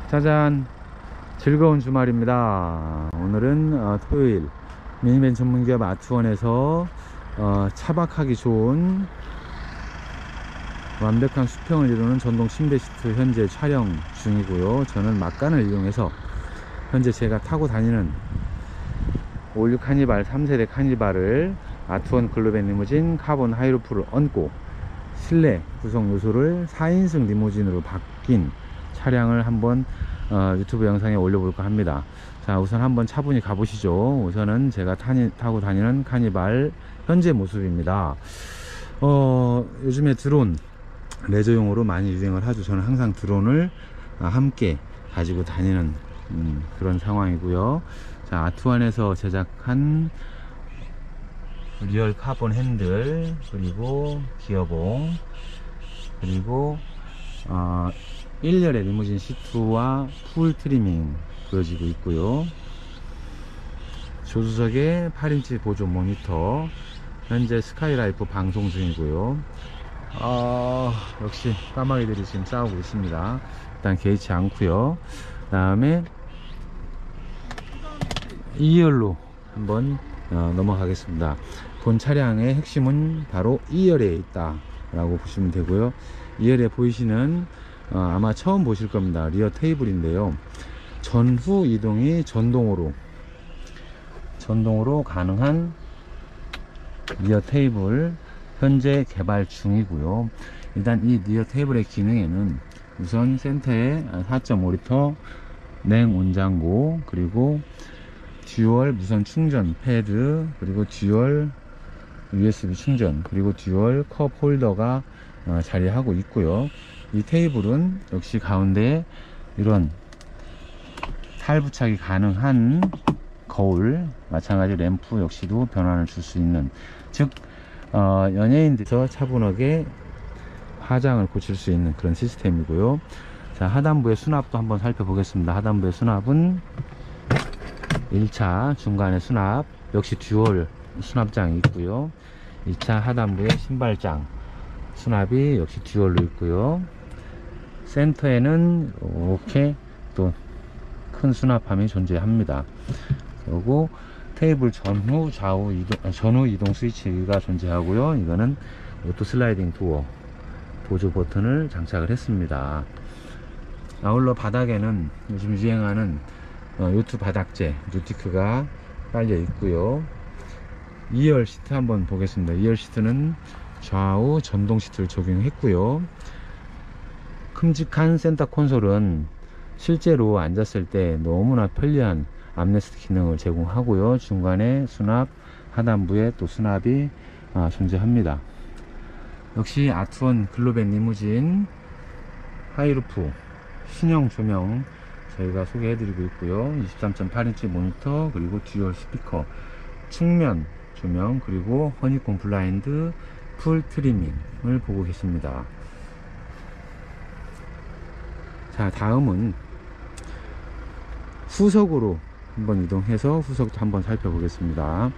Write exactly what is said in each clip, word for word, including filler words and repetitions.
짜잔, 즐거운 주말입니다. 오늘은 어, 토요일 미니밴 전문기업 아트원에서 어, 차박하기 좋은 완벽한 수평을 이루는 전동 침대 시트 현재 촬영 중이고요. 저는 막간을 이용해서 현재 제가 타고 다니는 올류 카니발 삼 세대 카니발을 아트원 글로벤 리무진 카본 하이루프를 얹고 실내 구성 요소를 사 인승 리무진으로 바뀐 차량을 한번 어, 유튜브 영상에 올려볼까 합니다. 자, 우선 한번 차분히 가보시죠. 우선은 제가 타니, 타고 다니는 카니발 현재 모습입니다. 어, 요즘에 드론 레저용으로 많이 유행을 하죠. 저는 항상 드론을 함께 가지고 다니는 음, 그런 상황이고요. 자, 아트원에서 제작한 리얼 카본 핸들, 그리고 기어봉, 그리고 어, 일 열의 리무진 시트와 풀 트리밍 보여지고 있고요. 조수석에 팔 인치 보조 모니터, 현재 스카이라이프 방송 중이고요. 어, 역시 까마귀들이 지금 싸우고 있습니다. 일단 개의치 않고요. 그 다음에 이 열로 한번 어, 넘어가겠습니다. 본 차량의 핵심은 바로 이 열에 있다 라고 보시면 되고요. 이 열에 보이시는 어, 아마 처음 보실 겁니다. 리어 테이블인데요, 전후 이동이 전동으로 전동으로 가능한 리어 테이블 현재 개발 중이고요. 일단 이 리어 테이블의 기능에는 우선 센터에 사 점 오 리터 냉온장고, 그리고 듀얼 무선 충전 패드, 그리고 듀얼 유에스비 충전, 그리고 듀얼 컵 홀더가 어, 자리하고 있고요. 이 테이블은 역시 가운데에 이런 탈부착이 가능한 거울, 마찬가지 램프 역시도 변환을 줄 수 있는, 즉 어, 연예인들께서 차분하게 화장을 고칠 수 있는 그런 시스템이고요. 자, 하단부의 수납도 한번 살펴보겠습니다. 하단부의 수납은 일 차 중간에 수납, 역시 듀얼 수납장이 있고요. 이 차 하단부에 신발장 수납이 역시 듀얼로 있고요. 센터에는 이렇게 또 큰 수납함이 존재합니다. 그리고 테이블 전후 좌우 이동, 전후 이동 스위치가 존재하고요. 이거는 오토 슬라이딩 도어 보조 버튼을 장착을 했습니다. 아울러 바닥에는 요즘 유행하는 어, 요트 바닥재 뉴티크가 깔려 있고요. 이 열 시트 한번 보겠습니다. 이 열 시트는 좌우 전동 시트를 적용했고요. 큼직한 센터 콘솔은 실제로 앉았을 때 너무나 편리한 암레스트 기능을 제공하고요. 중간에 수납, 하단부에 또 수납이 아, 존재합니다. 역시 아트원 글로벤 리무진 하이루프 신형 조명 저희가 소개해드리고 있고요. 이십삼 점 팔 인치 모니터, 그리고 듀얼 스피커, 측면 조명, 그리고 허니콤 블라인드, 풀 트리밍을 보고 계십니다. 자, 다음은 후석으로 한번 이동해서 후석도 한번 살펴보겠습니다.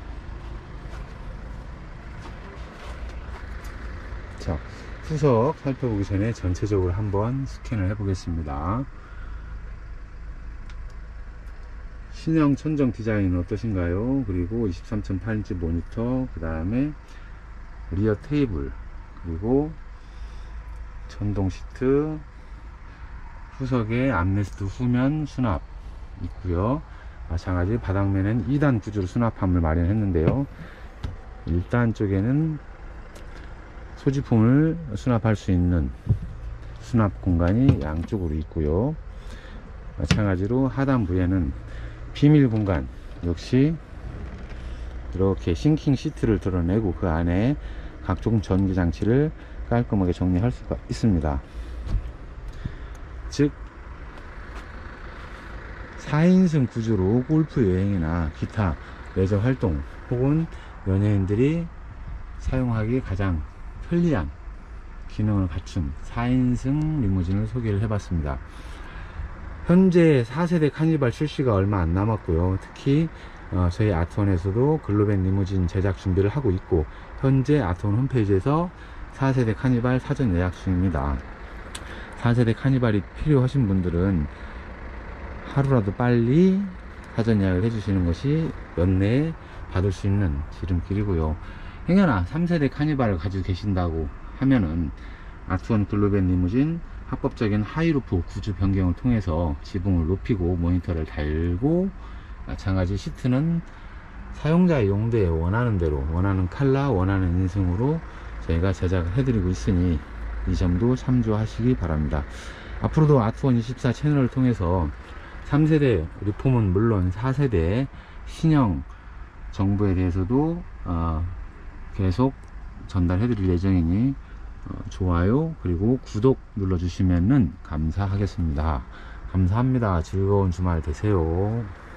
자, 후석 살펴보기 전에 전체적으로 한번 스캔을 해 보겠습니다. 신형 천정 디자인은 어떠신가요? 그리고 이십삼 점 팔 인치 모니터, 그 다음에 리어 테이블, 그리고 전동 시트, 후석에 암레스트 후면 수납 있고요. 마찬가지 바닥면엔 이 단 구조로 수납함을 마련했는데요, 일 단 쪽에는 소지품을 수납할 수 있는 수납 공간이 양쪽으로 있고요. 마찬가지로 하단부에는 비밀 공간, 역시 이렇게 싱킹 시트를 드러내고 그 안에 각종 전기 장치를 깔끔하게 정리할 수가 있습니다. 즉 사 인승 구조로 골프 여행이나 기타 레저 활동 혹은 연예인들이 사용하기 가장 편리한 기능을 갖춘 사 인승 리무진을 소개를 해봤습니다. 현재 사 세대 카니발 출시가 얼마 안 남았고요. 특히 어, 저희 아트원에서도 글로벤 리무진 제작 준비를 하고 있고, 현재 아트원 홈페이지에서 사 세대 카니발 사전 예약 중입니다. 사 세대 카니발이 필요하신 분들은 하루라도 빨리 사전 예약을 해주시는 것이 연내에 받을 수 있는 지름길이고요. 행여나 삼 세대 카니발을 가지고 계신다고 하면은 아트원 글로벤 리무진 합법적인 하이루프 구조 변경을 통해서 지붕을 높이고 모니터를 달고, 마찬가지 시트는 사용자의 용도에 원하는 대로, 원하는 컬러, 원하는 인승으로 저희가 제작을 해드리고 있으니 이 점도 참조하시기 바랍니다. 앞으로도 아트원 이십사 채널을 통해서 삼 세대 리폼은 물론 사 세대 신형 정보에 대해서도 어, 계속 전달해 드릴 예정이니 어, 좋아요 그리고 구독 눌러주시면 감사하겠습니다. 감사합니다. 즐거운 주말 되세요.